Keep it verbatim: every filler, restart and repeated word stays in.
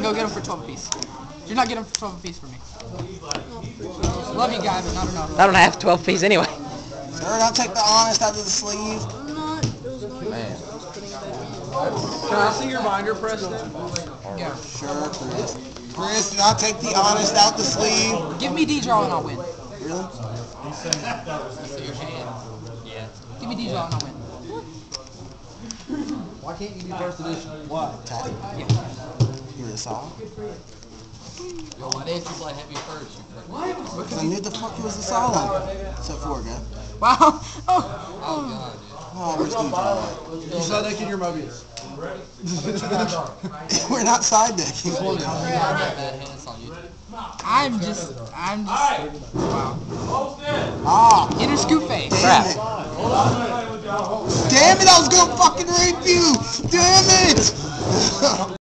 go get them for twelve apiece. You're not getting them for twelve apiece for me. Love you guys, but not enough. I don't have twelve apiece anyway. Sir, don't take the honest out of the sleeve. I'm not. It was going Man. Can I see your binder, Preston? Yeah. Sure, Chris. Chris, do not take the honest out the sleeve. Give me D-draw and I'll win. Really? Your hand. Yeah. Give me D-draw and I'll win. Why can't you do first edition? Why? Yeah. You're a saw? Yo, why didn't you play heavy first? You Because I knew the fuck it was a saw on. Except for it, man. Wow. Oh. oh god, dude. Oh, where's D-draw? You saw that kid your Mobius. We're not side decking. I got bad hands on you. I'm just. I'm just. Wow. Ah. Inner scoop face. Damn it. Damn it, I was gonna fucking rape you! Damn it!